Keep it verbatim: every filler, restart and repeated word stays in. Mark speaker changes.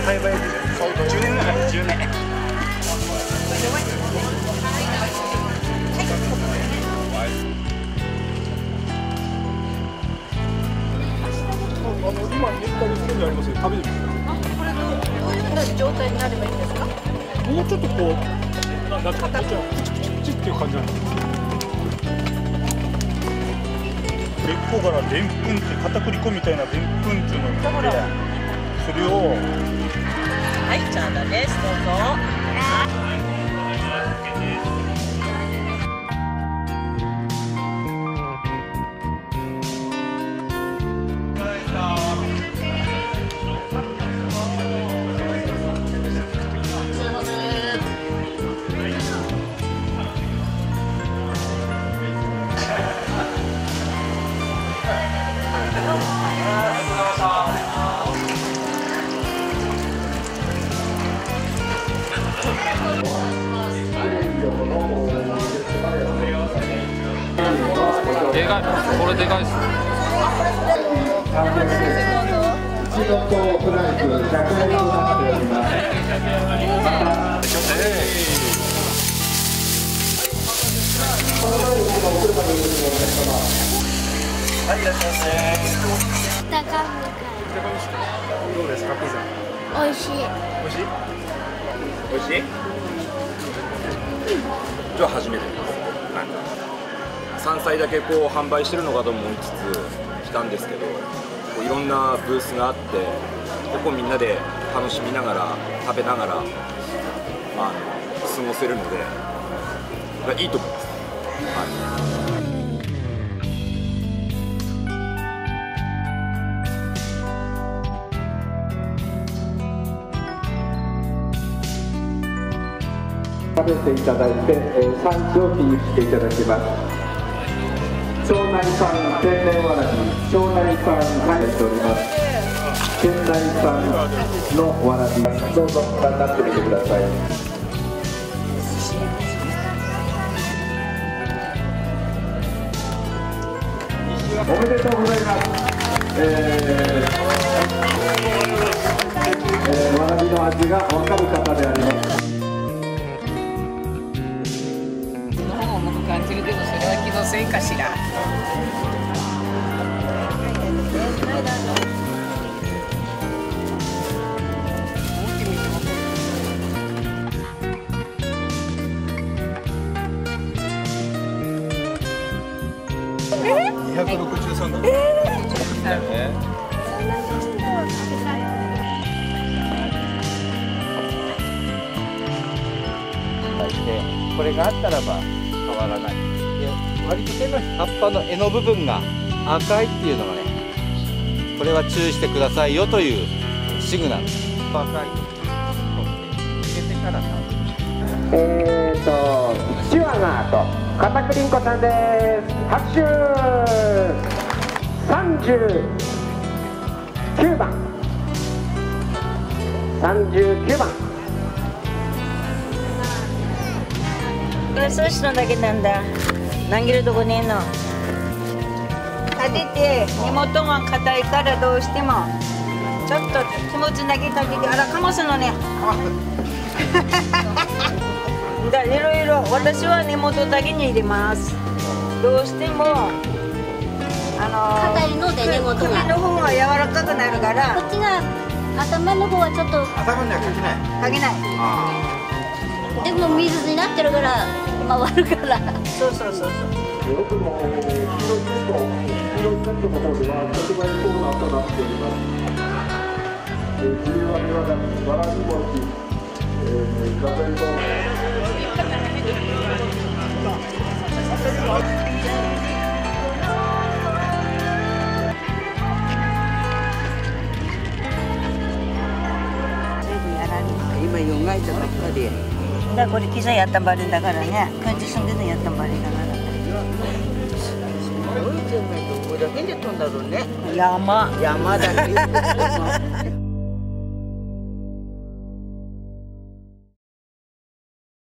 Speaker 1: 栽培じゅうねんぐらい、じゅうねん。あの今ネッタリスにありますよ。食べてみてください。
Speaker 2: これどういう状態になればいいんですか？
Speaker 1: もうちょっとこうなんだかプチプチプチっていう感じなんです。根っこからでんぷんって片栗粉みたいなでんぷんっていうのがあって、それを
Speaker 2: はい、ちゃんだです。どうぞ。
Speaker 3: でかい、これでかいっす。
Speaker 1: どうですか、ピザ。
Speaker 4: 美味しい。
Speaker 1: 美味しい？美味しい？
Speaker 5: じゃあ初めてです。はい、山菜だけこう販売してるのかと思いつつ来たんですけど、こういろんなブースがあってここみんなで楽しみながら食べながらあの過ごせるのでいいと思います。はい
Speaker 6: 食べていただいて、えー、産地を記入していただきます。庄内産天然わらび、庄内産入っております。県内産のわらび、どうぞご覧になってみてください。おめでとうございます。えーえー、わらびの味がわかる方であります。
Speaker 2: 感じるけど、それは気のせいかしら。
Speaker 1: にひゃくろくじゅうさんドル。
Speaker 7: これがあったらば変わらない。で割と手の葉っぱの柄の部分が赤いっていうのがね、これは注意してくださいよというシグナル。赤いとつけてから食べる。
Speaker 6: えーとチワナと片栗んこさんです。拍手。さんじゅうきゅうばん、さんじゅうきゅうばん。
Speaker 8: そうしただけなんだ。投げるとこねえの。立てて根元が硬いからどうしてもちょっと気持ちだけかけて、あらかますのね。だいろいろ私は根元だけに入れます。どうしてもあの
Speaker 4: 硬いので根元が。
Speaker 8: 首の方が柔らかくなるから。
Speaker 4: こっちが頭の方はちょっと。
Speaker 5: 頭にはかけない。
Speaker 8: かけない。
Speaker 4: でも水になってるから回るから。
Speaker 8: そうそうそうそう。
Speaker 6: 奥の黄色いテント、黄色いテントの方では直売コーナーとなっております。冬はみわらび、わらび餅、ガゼリと。
Speaker 2: 今よがいたばっかり。
Speaker 8: だこれ機材やったばりだからね。こっち住んでたやったばりだから。
Speaker 2: すごいじゃないとこれだけで飛んだろうね。
Speaker 8: 山
Speaker 2: 山だね。